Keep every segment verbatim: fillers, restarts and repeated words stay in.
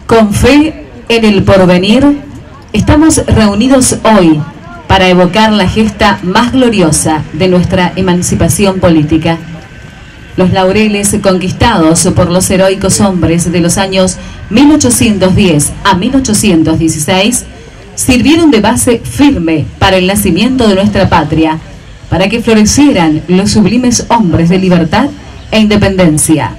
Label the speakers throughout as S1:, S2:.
S1: Con fe en el porvenir, estamos reunidos hoy para evocar la gesta más gloriosa de nuestra emancipación política. Los laureles conquistados por los heroicos hombres de los años mil ochocientos diez a mil ochocientos dieciséis sirvieron de base firme para el nacimiento de nuestra patria, para que florecieran los sublimes hombres de libertad e independencia.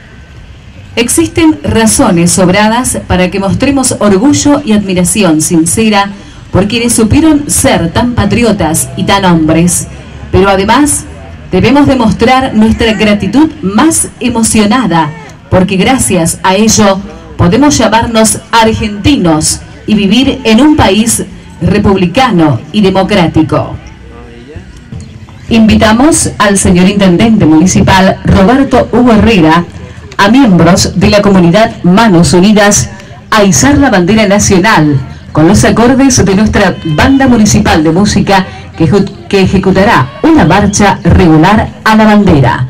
S1: Existen razones sobradas para que mostremos orgullo y admiración sincera por quienes supieron ser tan patriotas y tan hombres, pero además debemos demostrar nuestra gratitud más emocionada, porque gracias a ello podemos llamarnos argentinos y vivir en un país republicano y democrático. Invitamos al señor Intendente Municipal Roberto Hugo Herrera, a miembros de la comunidad Manos Unidas, a izar la bandera nacional con los acordes de nuestra banda municipal de música que, que ejecutará una marcha regular a la bandera.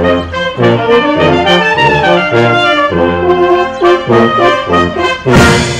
S2: Thank you.